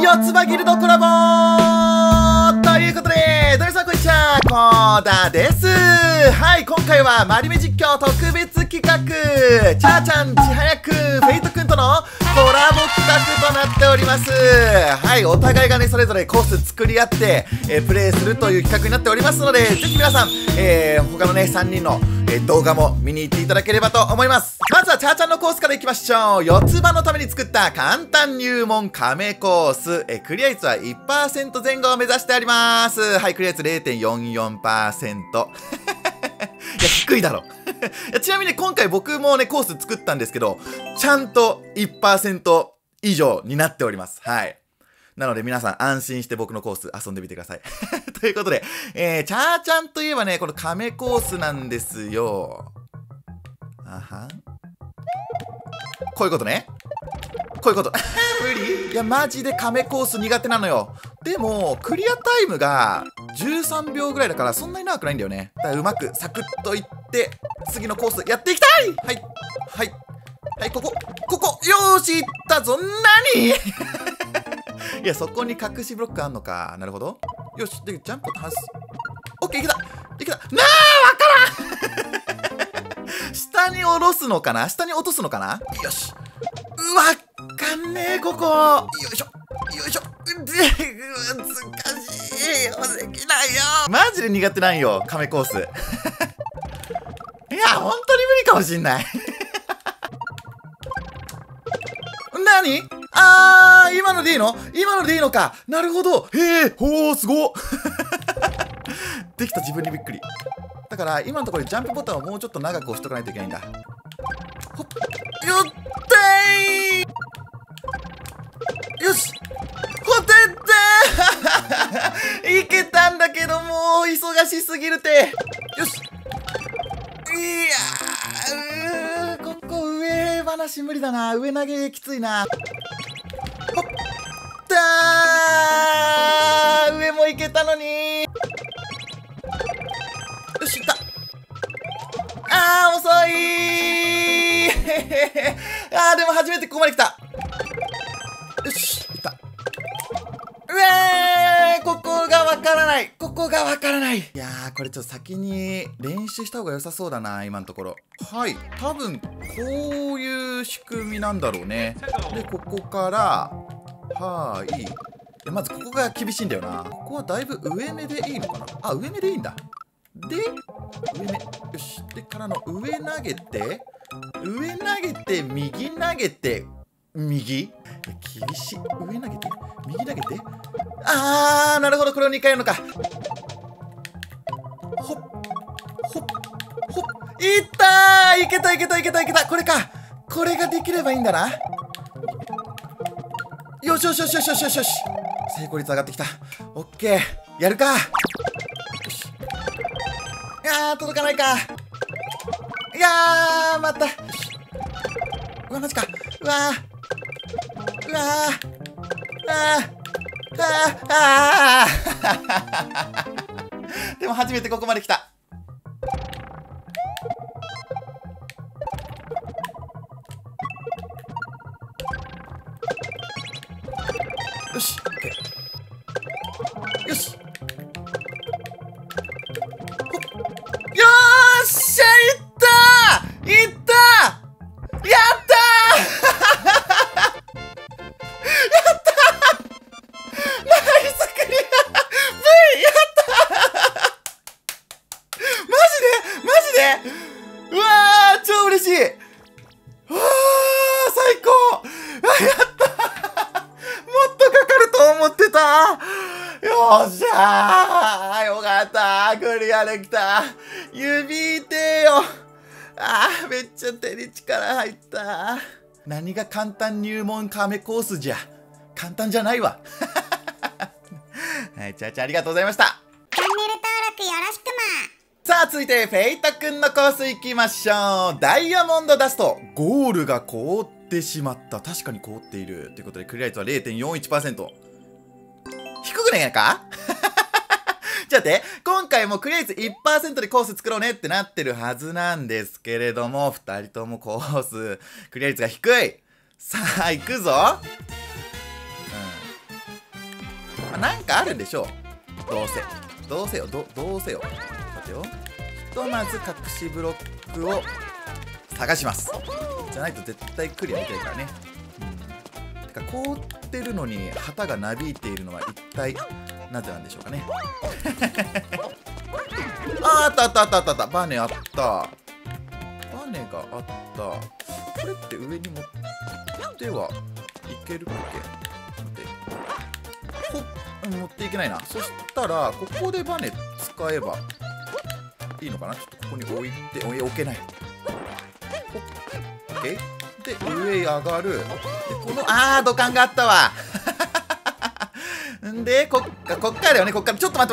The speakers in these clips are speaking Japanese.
四つ葉ギルドコラボーということで、どうもさんこんにちは、コーダです。はい、今回はマリメ実況特別企画、チャーちゃん、ちはやくん、フェイトくんとのコラボ企画となっております。はい、お互いがね、それぞれコース作り合って、プレイするという企画になっておりますので、ぜひ皆さん、他のね、3人の動画も見に行っていただければと思います。まずはチャーちゃんのコースからいきましょう。四つ葉のために作った簡単入門亀コース。クリア率は 1% 前後を目指してあります。はい、クリア率 0.44%。いや、低いだろ。いやちなみに今回僕もね、コース作ったんですけど、ちゃんと 1% 以上になっております。はい。なので皆さん安心して僕のコース遊んでみてください。ということで、チャーちゃんといえばね、この亀コースなんですよ。あは。こういうことね。こういうこと。無理？いや、マジで亀コース苦手なのよ。でも、クリアタイムが13秒ぐらいだからそんなに長くないんだよね。だからうまくサクッといって、次のコースやっていきたい！はい。はい。はい、ここよーし、いったぞ。何いや、そこに隠しブロックあんのか。なるほど。よし、で、ジャンプと外す。オッケー、いけたいけたなあ、わからん下に下ろすのかな、下に落とすのかな。よし。わかんねえ、ここ。よいしょ。よいしょ。難しいよ。できないよ。マジで苦手なんよ、亀コース。いや、ほんとに無理かもしんない。何？今のでいいの？今のでいいのか。なるほど。へえ、ほー、すごっ。できた自分にびっくり。だから、今のところでジャンプボタンをもうちょっと長く押しとかないといけないんだ。ほっ。よってーよしほてってーいけたんだけど、もう忙しすぎるて。よし。いやー、ここ上話無理だな。上投げきついな。ほったー、上もいけたのに。よし、いった。遅いーでも初めてここまで来た。よし、いった。ここがわからない。ここがわからない。いやー、これちょっと先に練習した方が良さそうだな、今のところ。はい、多分こういう仕組みなんだろうね。で、ここからはい。まずここが厳しいんだよな。ここはだいぶ上目でいいのかな。上目でいいんだ。で、上目。よし。で、からの上投げて、上投げて、右投げて、右？厳しい。上投げて、右投げて。なるほど。これを2回やるのか。ほっ、ほっ、ほっ。いったー！いけたいけたいけたいけた。これか。これができればいいんだな。よしよしよしよしよしよしよし。成功率上がってきた。オッケー。やるか。よし。届かないか。また。うわ、マジか。うわでも初めてここまで来た。よし、オッケー。よし。よーっしゃ、いったやったナイスクリア V やったマジでうわー、超嬉しい。最高。やったもっとかかると思ってた。よっしゃー、よかった。クリアできた。指痛えよ。めっちゃ手に力入った。何が簡単入門亀コースじゃ。簡単じゃないわ。はい、ちゃちゃありがとうございました。 チャンネル登録よろしくさあ、続いてフェイトくんのコース行きましょう。ダイヤモンドダスト。ゴールが凍ってしまった。確かに凍っている。ということで、クリア率は 0.41%。低くないかちょっと待って、今回もクリア率 1% でコース作ろうねってなってるはずなんですけれども、2人ともコース、クリア率が低い。さあ、行くぞ。 まあ、なんかあるんでしょう。どうせよ。待てよ。ひとまず隠しブロックを探します。じゃないと絶対クリアできないからね。てか凍ってるのに旗がなびいているのは一体なぜなんでしょうかね。あった。バネあった。バネがあった。これって上に持ってはいけるっけ？持っていけないな。そしたらここでバネ使えばいいのかな。ちょっとここに置いて置けない。オッケーで上へ上がる。でこの土管があったわ。んでこっからだよね。こっからちょっと待って。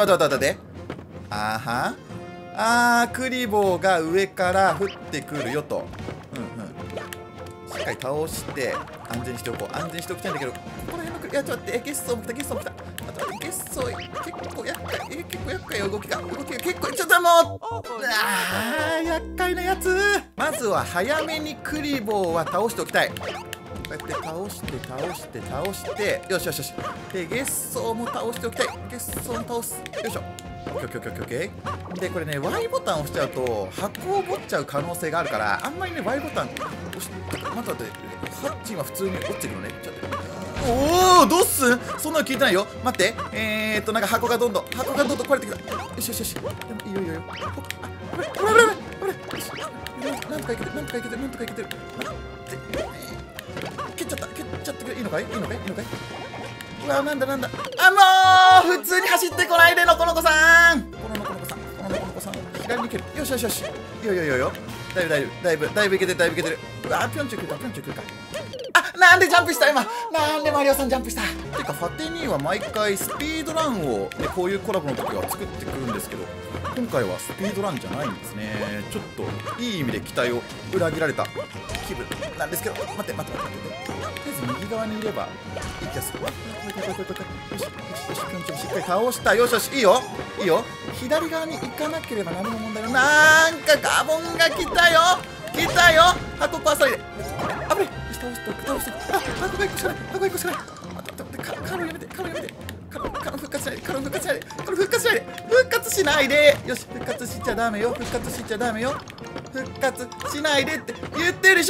クリボーが上から降ってくるよと。しっかり倒して安全にしておこう。安全にしておきたいんだけど、ここら辺のいやちょっと待って、ゲッソー来た。結構厄介よ。動きが結構ちょっともう厄介なやつ。まずは早めにクリボーは倒しておきたい。こうやって倒してよしでゲッソーも倒しておきたい。ゲッソーも倒す。よいしょ。オッケー。でこれね Y ボタンを押しちゃうと箱を持っちゃう可能性があるから、あんまりね Y ボタン押して待って、ハッチンは普通に落ちてるのね。ちょっとおお、どうすん？そんなの聞いてないよ。待って、なんか箱がどんどん壊れてきた。よし。でもいいよ。ほら。なんとかいけてる。待って、蹴っちゃってくれ。いいのかい？うわ、なんだ。もう普通に走ってこないで、のこのこさん。左に蹴る。よし。いいよ。だいぶいけてる。うわ、ピョンチュ来るか。なんでジャンプした今。なんでマリオさんジャンプした。てかファテニーは毎回スピードランを、ね、こういうコラボの時は作ってくるんですけど、今回はスピードランじゃないんですね。ちょっといい意味で期待を裏切られた気分なんですけど、待って。とりあえず右側にいればいい気がする。よし、ピョンチョンしっかり倒した。よし、いいよ。左側に行かなければ何も問題ない。なんかガボンが来たよ。箱壊さないで。危ない。倒して。箱が1個しかない。待って、カロンやめて。カロン復活しないで。よし、復活しちゃダメよ。復活しないでって言ってるでしょ。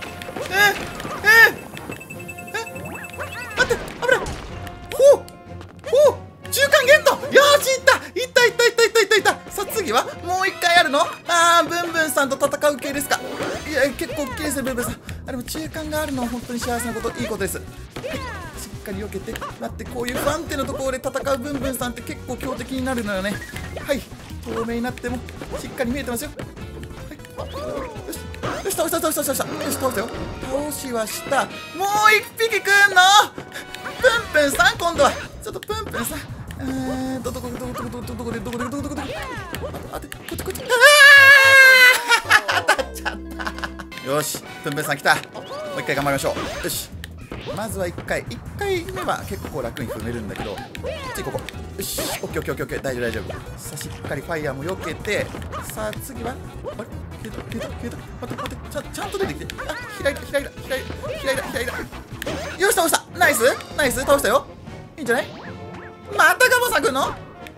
待って、危ない。中間ゲット。よし、いった。さあ次はもう一回あるの。ブンブンさんと戦う系ですか。いや結構大きいですね、ブンブンさん。でも中間があるのは本当に幸せなこと、いいことです。はい、しっかり避けて。待って、こういう不安定なところで戦うブンブンさんって結構強敵になるのよね。はい、透明になってもしっかり見えてますよ。はい、よし、倒したよ。倒しはした。もう一匹くんのプンプンさん、今度はちょっとプンプンさん、どこでこっち。当たっちゃった。よし、プンプンさん来た。もう一回頑張りましょう。よし、まずは1回目は結構楽に踏めるんだけど、次ここ。よし、オッケー、大丈夫。さあしっかりファイヤーも避けて、さあ次はあれ、消えた。待って、ちゃんと出てきて。開いた。よし、倒した。ナイス、倒したよ。いいんじゃない。またガボさん来んの。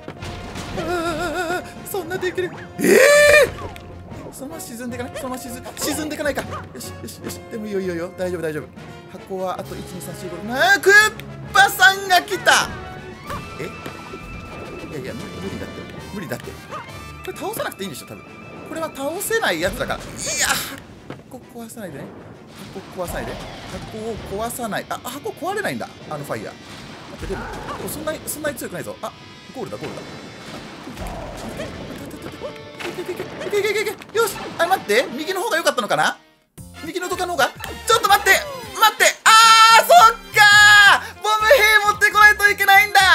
そんなできる。そのまま沈んでいかない。か。よし。でもいいよ。大丈夫。箱はあと1、2、3、4、5。クッパさんが来た。いや無理だって。これ倒さなくていいんでしょ、多分。これは倒せないやつだから。いや、箱壊さないでね。箱を壊さない。箱壊れないんだ、ファイヤー。待って、でもそんなに強くないぞ。ゴールだ。よし、待って、右の方が良かったのかな。右のとかの方が。ちょっと待って。そっかー、ボム兵持ってこないといけないんだ。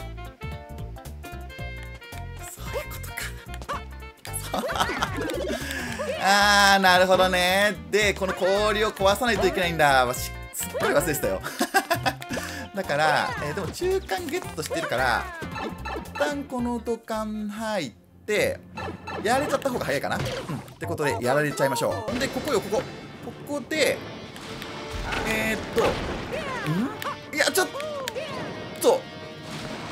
そういうことか。なるほどね。でこの氷を壊さないといけないんだ。すっかり忘れてたよ。だから、でも中間ゲットしてるから一旦この土管入ってやられちゃった方が早いかな。ってことでやられちゃいましょう。でここでいやちょっと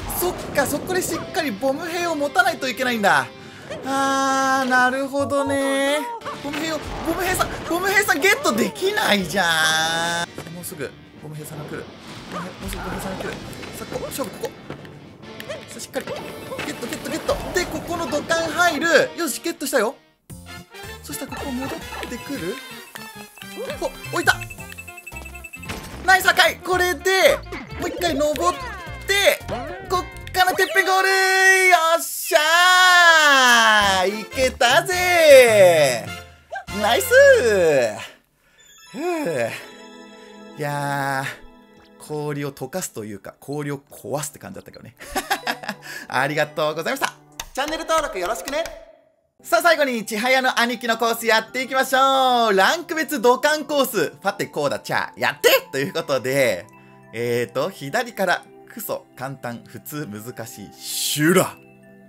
そこでしっかりボム兵を持たないといけないんだ。なるほどね。ボム兵さんゲットできないじゃん。もうすぐボム兵さんが来る。もうすぐボム兵さんが来る。さあ、勝負ここ。さあ、しっかりゲットで、ここの土管入る。よし、ゲットしたよ。そしたらここ戻ってくる。置いた。ナイス破壊。これでもう一回登って、こっからてっぺんゴール。よっしゃー、いけたぜー。ナイスー。いやー、氷を溶かすというか氷を壊すって感じだったけどね。ありがとうございました。チャンネル登録よろしくね。さあ、最後にちはやの兄貴のコースやっていきましょう。ランク別土管コース、ファテコーダチャやってということで、左からクソ、簡単、普通、難しい、シュラ。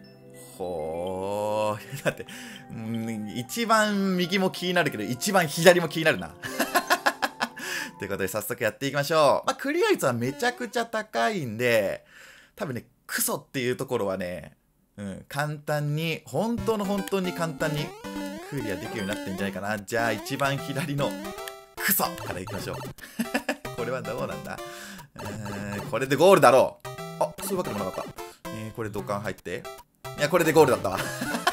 ほー、だって、一番右も気になるけど、一番左も気になるな。ということで、早速やっていきましょう。クリア率はめちゃくちゃ高いんで、多分ね、クソっていうところはね、簡単に、本当に簡単にクリアできるようになってんじゃないかな。じゃあ、一番左のクソからいきましょう。これはどうなんだ。これでゴールだろう。あ、そういうわけでもなかった。これ土管入って。いや、これでゴールだったわ。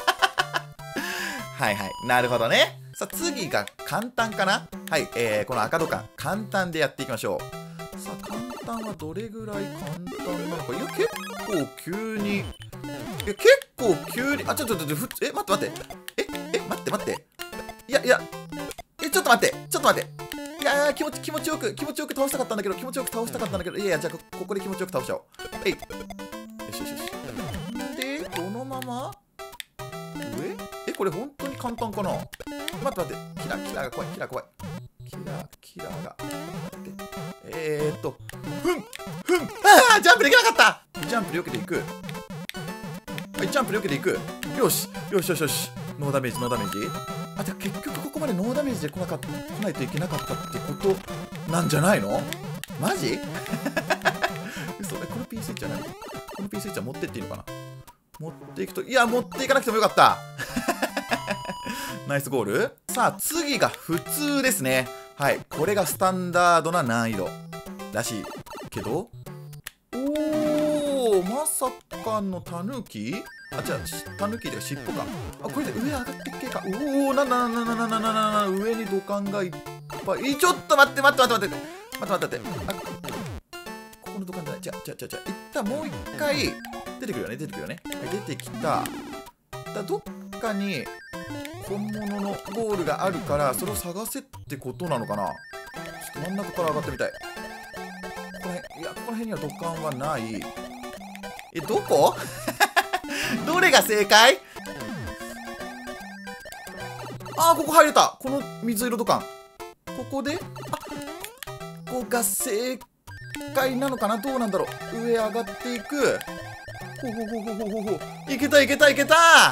はいはい。なるほどね。さあ、次が簡単かな。はい。この赤土管、簡単でやっていきましょう。さあ、簡単はどれぐらい簡単なのか。いや、結構急に。ちょっと待って。待って。いや、ちょっと待って。いやー、気持ちよく倒したかったんだけど、いや、じゃあ、ここで気持ちよく倒しちゃおう。よし。で、このまま上？これ本当に簡単かな？待って。キラーが怖い。キラーが。ジャンプできなかった。ジャンプで避けていく。よし。ノーダメージ。じゃあ結局ここまでノーダメージで来ないといけなかったってことなんじゃないの？マジ？嘘。この P スイッチは何？この P スイッチは持ってっていいのかな？持っていくと、いや、持っていかなくてもよかった。ナイスゴール。さあ、次が普通ですね。はい。これがスタンダードな難易度らしいけど、まさかのタヌキ？タヌキで尻尾か。これで上上がってっけか。上に土管がいっぱい。ちょっと待って。ここの土管じゃない。一旦もう一回出てくるよね。はい、出てきた。どっかに本物のゴールがあるから、それを探せってことなのかな。ちょっと真ん中から上がってみたい。ここら辺には土管はない。どこ？どれが正解？ここ入れた。この水色土管。ここで、ここが正解なのかな。どうなんだろう。上上がっていく。いけた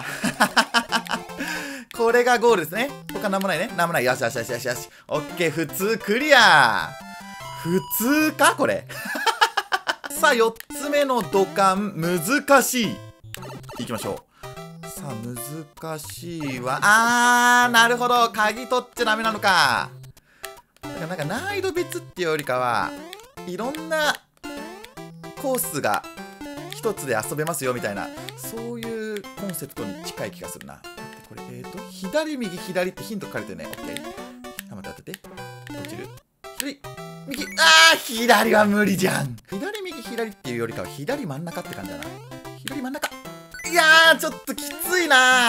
これがゴールですね。他なんもないね。よし。オッケー、普通クリア。普通かこれ。さあ、4つ目の土管、難しい。いきましょう。さあ、難しいは、なるほど。鍵取っちゃダメなのか。なんか難易度別っていうよりかは、いろんなコースが一つで遊べますよみたいな、そういうコンセプトに近い気がするな。これ、左右左ってヒント書かれてるね。オッケー。待って。落ちる。右。左は無理じゃん。左右左っていうよりかは左真ん中って感じだな。左真ん中。いやー、ちょっときついな。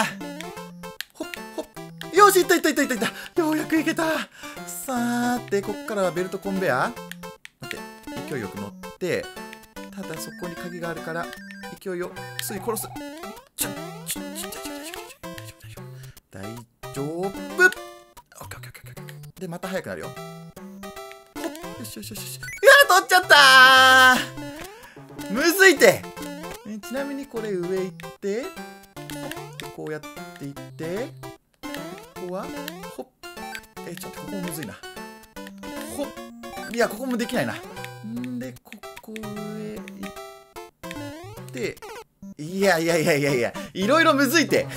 よし、いった。ようやくいけた。さーて、こっからはベルトコンベア。待って、勢いよく乗って、ただそこに鍵があるから、勢いよくすぐ殺す。大丈夫。オッケー。で、また速くなるよ。よし。いやー、取っちゃったー。むずいって。ちなみにこれ上行って、こうやっていって、ここは、ちょっとここむずいな。いや、ここもできないな。んで、ここ上行って、 いや、いろいろむずいて。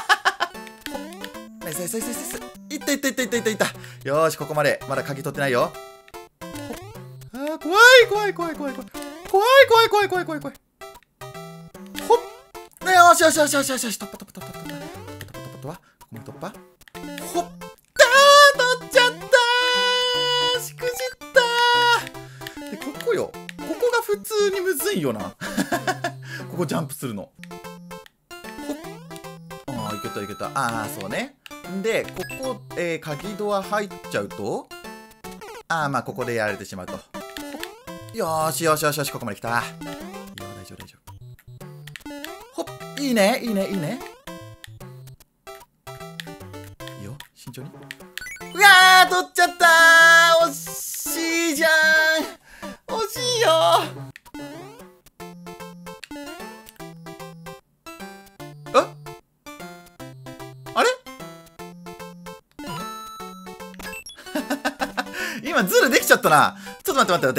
ナイス。いった。よーし、ここまで。まだ鍵取ってないよ。あー、怖い。ほっ。よし。突破。ここも突破。ほっ。取っちゃったー。しくじったー。で、ここよ。ここが普通にむずいよな。ここジャンプするの。ほっ。ああ、いけた。ああ、そうね。で、ここ、鍵ドア入っちゃうと、ああ、まあ、ここでやられてしまうと。よーし、ここまで来た。いや、大丈夫。ほっ、いいね。いいよ、慎重に。うわー、取っちゃったー。惜しいじゃん。惜しいよ。あれ今ズルできちゃったな。ちょっと待って。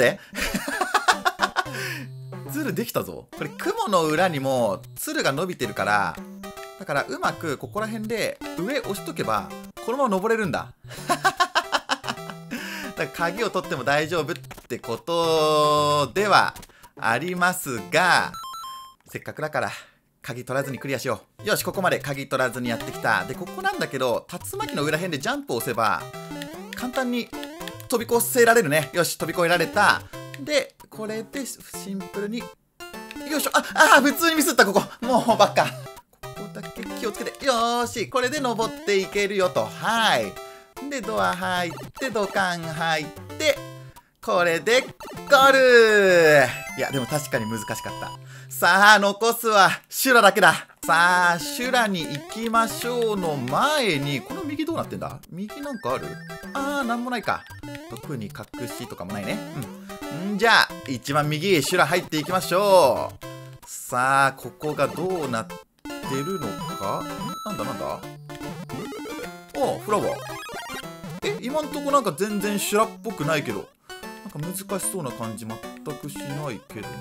ズルできたぞ。これ雲の裏にもツルが伸びてるから、だからうまくここら辺で上押しとけばこのまま登れるんだ。だから鍵を取っても大丈夫ってことではありますが、せっかくだから鍵取らずにクリアしよう。よし、ここまで鍵取らずにやってきた。で、ここなんだけど、竜巻の裏辺でジャンプを押せば、簡単に飛び越せられるね。よし、飛び越えられた。で、これでシンプルに、よいしょ。普通にミスった、ここ。もう、ばっか。ここだけ気をつけて。よーし、これで登っていけるよと。はい。で、ドア入って、土管入って、これでゴール。いや、でも確かに難しかった。さあ、残すはシュラだけだ。さあ、シュラに行きましょうの前に、この右どうなってんだ？右なんかある？なんもないか。特に隠しとかもないね。じゃあ、一番右、シュラ入っていきましょう。さあ、ここがどうなってるのか？なんだお、フラワー。今んとこなんか全然シュラっぽくないけど。なんか難しそうな感じ全くしないけどな。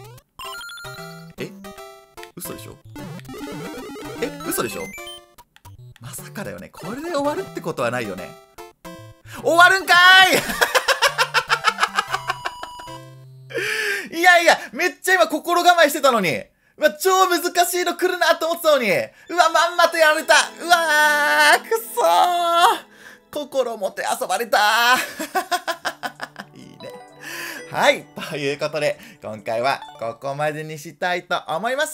嘘でしょ？嘘でしょ？まさかだよね。これで終わるってことはないよね。終わるんかーい！いや、めっちゃ今心構えしてたのに。超難しいの来るなと思ってたのに。まんまとやられた。くそー。心もてあそばれたー。いいね。はい。ということで、今回はここまでにしたいと思います。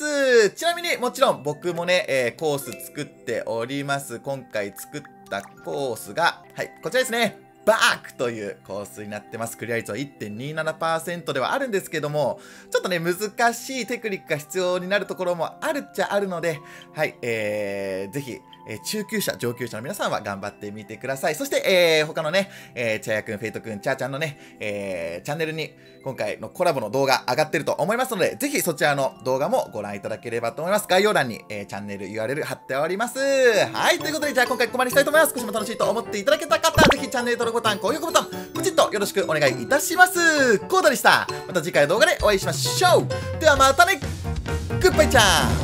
ちなみにもちろん僕もね、コース作っております。今回作ったコースが、はい、こちらですね。バークというコースになってます。クリア率は 1.27% ではあるんですけども、ちょっとね、難しいテクニックが必要になるところもあるっちゃあるので、はい、ぜひ、中級者、上級者の皆さんは頑張ってみてください。そして、他のね、チャヤくん、フェイトくん、チャーちゃんのね、チャンネルに今回のコラボの動画上がってると思いますので、ぜひそちらの動画もご覧いただければと思います。概要欄に、チャンネル URL 貼っております。はい、ということで、じゃあ今回ここまでしたいと思います。少しも楽しいと思っていただけた方、ぜひチャンネル登録ボタン、高評価ボタン、ポチッとよろしくお願いいたします。コーダでした。また次回の動画でお会いしましょう。ではまたね。グッバイちゃん。